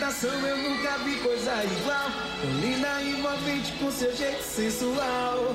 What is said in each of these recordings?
tentação, eu nunca vi coisa igual. Tão linda e envolvente com seu jeito sensual.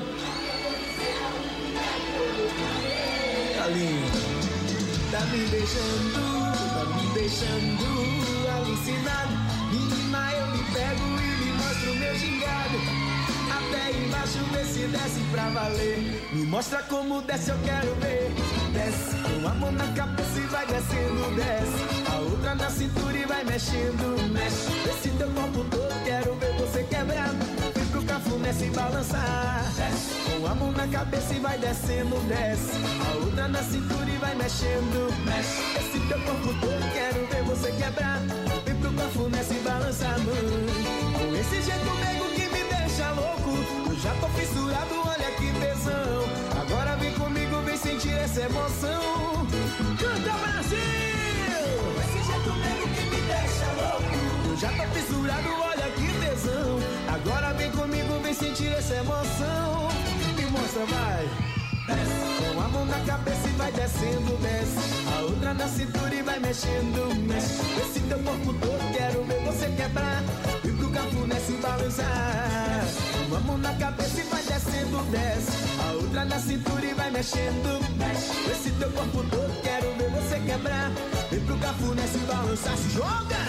Tá lindo. Tá me deixando alucinado. Menina, eu me pego e me mostro o meu gingado. Até embaixo, vê se desce pra valer. Me mostra como desce, eu quero ver. Desce, com a mão na cabeça e vai descendo, desce. A outra na cintura e vai mexendo, mexe. Esse teu corpo todo, quero ver você quebrar. Vem pro cafuné se balançar. Desce, com a mão na cabeça e vai descendo, desce. A outra na cintura e vai mexendo, mexe. Esse teu corpo todo, quero ver você quebrar. Vem pro cafuné se balançar, mãe. Com esse jeito meigo que me deixa louco. Eu já tô fissurado, olha que tesão. Agora vem comigo, vem sentir essa emoção. Canta, Brasil! Esse jeito meigo que me deixa louco. Eu já tô fissurado, olha que tesão. Agora vem comigo, vem sentir essa emoção. Me mostra, vai. Desce, com a mão na cabeça e vai descendo, desce. A outra na cintura e vai mexendo, mexe. Esse teu corpo todo, quero ver você quebrar. E pro cafuné se balançar. Com a mão na cabeça e vai descendo, desce. A outra na cintura e vai mexendo, mexe. Esse teu corpo todo, quero ver você quebrar. E pro cafuné se balançar, se joga!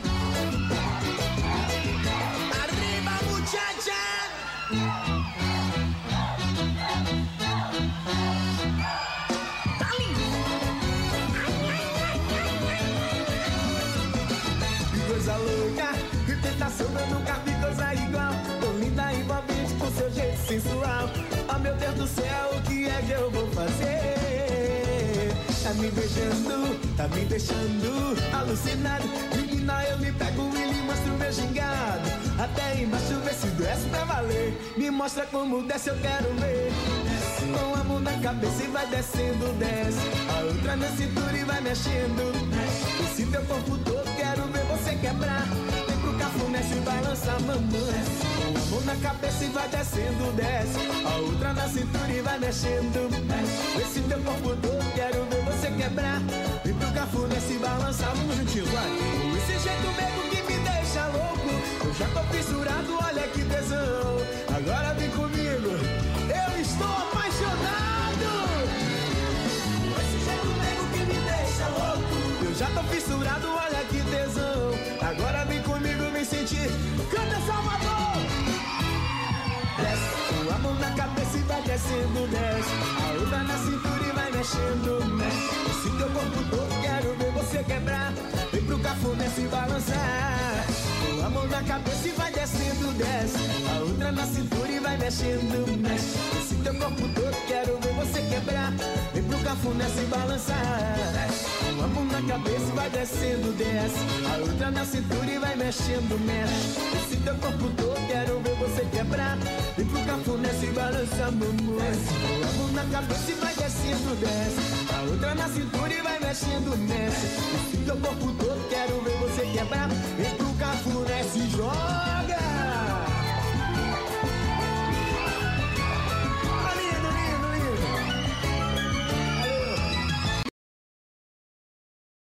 Arriba, muchacha! Coisa louca, que tentação, eu nunca vi coisa igual. Tão linda e envolvente com seu jeito sensual. Oh meu Deus do céu, o que é que eu vou fazer? Tá me deixando alucinado. Menina, eu me pego e lhe mostro o meu gingado. Até embaixo, vê se desce pra valer. Me mostra como desce, eu quero ver. Desce, com a mão na cabeça e vai descendo, desce. A outra na cintura e vai mexendo, mexe. Esse teu corpo todo, quero ver você quebrar. Vem pro cafuné se balançar, mamãe. Com a mão na cabeça e vai descendo, desce. A outra na cintura e vai mexendo, mexe. Esse teu corpo todo, quero ver você quebrar. Vem pro cafuné se balançar, vamos juntinho, vai. Com esse jeito mesmo que me deixa louco. Eu já tô fissurado, olha que tesão. Agora vem comigo, eu estou apaixonado. Com esse jeito mesmo que me deixa louco. Eu já tô fissurado, olha que tesão. Agora vem comigo, vem sentir. Canta, Salvador! Desce, com a mão na cabeça e vai descendo, desce. A outra na cintura e vai mexendo, mexe. Esse teu corpo todo, quero ver você quebrar. Vem pro cafuné se balançar. Com a mão na cabeça e vai descendo, desce. A outra na cintura e vai mexendo, mexe. Esse teu corpo todo, quero ver você quebrar. Vem pro cafuné se balançar. Com a mão na cabeça e vai descendo, desce. A outra na cintura e vai mexendo, mexe. Esse teu corpo todo, quero ver você quebrar. Vem pro cafuné se balançar, mamãe. Com a mão na cabeça e vai descendo, desce. A outra na cintura e vai mexendo, mexe. Esse teu corpo todo, quero ver você quebrar. Vem pro